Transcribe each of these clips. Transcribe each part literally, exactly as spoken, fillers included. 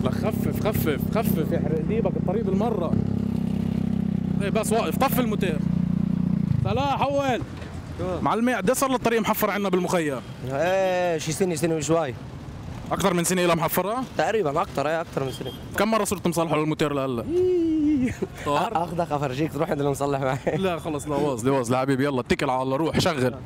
لك خفف خفف خفف يحرق ديبك الطريق بالمره. ايه بس واقف، طفي الموتور. صلاح اول معلمي قد ايه صار له الطريق محفر عندنا بالمخيم؟ ايه شي سنه سنه وشوي. اكثر من سنه لها محفره؟ تقريبا اكثر، ايه اكثر من سنه. كم مره صرت مصلحه للموتور لهلا؟ طار؟ اخذك افرجيك تروح عند المصلح معي. لا خلص، لا واصله واصله حبيبي، يلا اتكل على الله، روح شغل.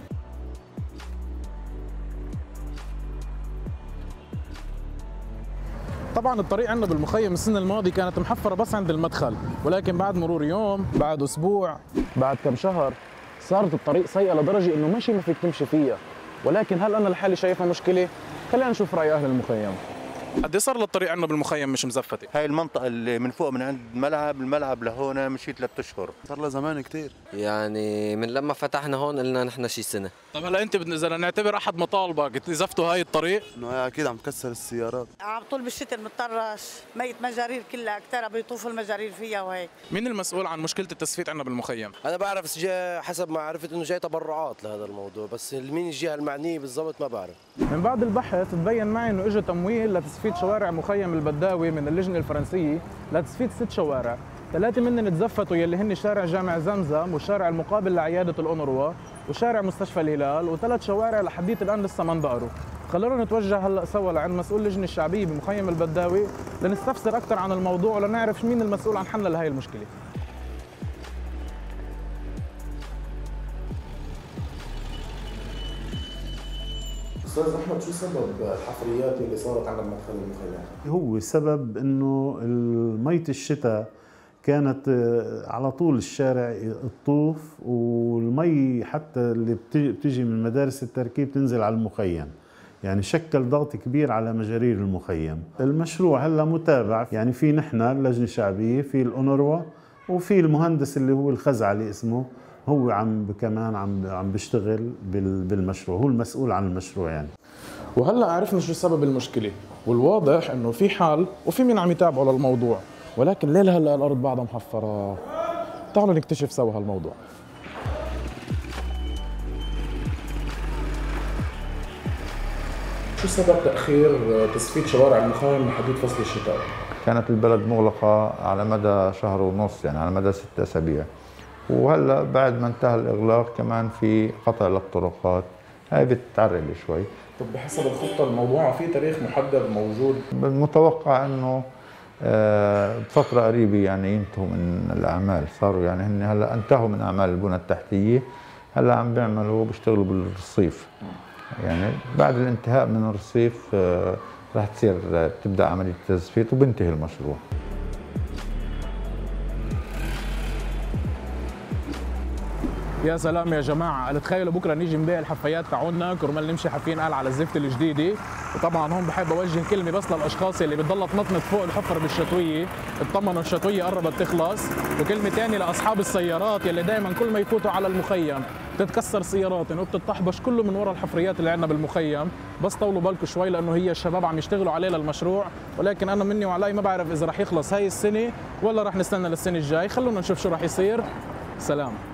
طبعا الطريق عندنا بالمخيم السنه الماضيه كانت محفره بس عند المدخل، ولكن بعد مرور يوم، بعد اسبوع، بعد كم شهر، صارت الطريق سيئه لدرجه انه ماشي ما فيك تمشي فيها. ولكن هل انا لحالي شايفها مشكله؟ خلينا نشوف راي اهل المخيم. قد ايه صار للطريق عندنا بالمخيم مش مزفتة؟ هاي المنطقة اللي من فوق من عند الملعب، الملعب لهون مشيت ثلاث اشهر. صار له زمان كثير. يعني من لما فتحنا هون قلنا نحن شي سنه. طب هلا انت اذا نعتبر احد مطالبك تزفتوا هاي الطريق؟ انه هي اكيد عم تكسر السيارات. على طول بالشتاء متطرش، ميت مجارير كلها اكثر بيطوفوا المجارير فيها وهيك. مين المسؤول عن مشكلة التسفيت عندنا بالمخيم؟ انا بعرف جاي حسب ما عرفت انه جاي تبرعات لهذا الموضوع، بس مين الجهه المعنيه بالضبط ما بعرف. من بعد البحث تبين معي انه اجى تمويل لتسفيت شوارع مخيم البداوي من اللجنة الفرنسية لتسفيت ست شوارع، ثلاثة منهم تزفتوا يلي هن شارع جامع زمزم والشارع المقابل لعيادة الأونروا وشارع مستشفى الهلال، وثلاث شوارع لحديت الآن لسه ما اندقروا. خلونا نتوجه هلا سوا لعند مسؤول اللجنة الشعبية بمخيم البداوي لنستفسر أكثر عن الموضوع ولنعرف مين المسؤول عن حل لهي المشكلة. استاذ احمد، شو سبب الحفريات اللي صارت على مدخل المخيم؟ هو سبب انه مية الشتاء كانت على طول الشارع الطوف، والمي حتى اللي بتيجي من مدارس التركيب تنزل على المخيم، يعني شكل ضغط كبير على مجارير المخيم. المشروع هلا متابع، يعني في نحن اللجنة الشعبية، في الأونروا، وفي المهندس اللي هو الخزعلي اسمه، هو عم كمان عم عم بيشتغل بالمشروع، هو المسؤول عن المشروع يعني. وهلا عرفنا شو سبب المشكله، والواضح انه في حل وفي مين عم يتابعوا للموضوع، ولكن ليه هلا الارض بعدها محفره؟ تعالوا نكتشف سوا هالموضوع. شو سبب تاخير تسفيت شوارع المخيم لحدود فصل الشتاء؟ كانت البلد مغلقة على مدى شهر ونص، يعني على مدى ست أسابيع، وهلا بعد ما انتهى الإغلاق كمان في قطع للطرقات، هاي بتتعرقل شوي. طب بحسب الخطة الموضوعة في تاريخ محدد موجود؟ المتوقع انه بفترة قريبة يعني ينتهوا من الأعمال، صاروا يعني هن هلا انتهوا من أعمال البنى التحتية، هلا عم بيعملوا بيشتغلوا بالرصيف. يعني بعد الانتهاء من الرصيف راح تصير تبدأ عملية التزفيت وبينتهي المشروع. يا سلام يا جماعه، تخيلوا بكره نيجي نبيع الحفايات تاعونا كرمال نمشي حافين قال على الزفت الجديده. وطبعا هون بحب اوجه كلمه بس للاشخاص اللي بتضلها تنطنط فوق الحفر بالشتويه، اطمنوا الشتويه قربت تخلص. وكلمه ثانيه لاصحاب السيارات يلي دائما كل ما يفوتوا على المخيم بتتكسر سياراتهم وبتطحبش كله من ورا الحفريات اللي عندنا بالمخيم، بس طولوا بالكم شوي لانه هي الشباب عم يشتغلوا عليه للمشروع، ولكن انا مني وعلي ما بعرف اذا رح يخلص هاي السنه ولا رح نستنى للسنه الجاي. خلونا نشوف شو رح يصير. سلام.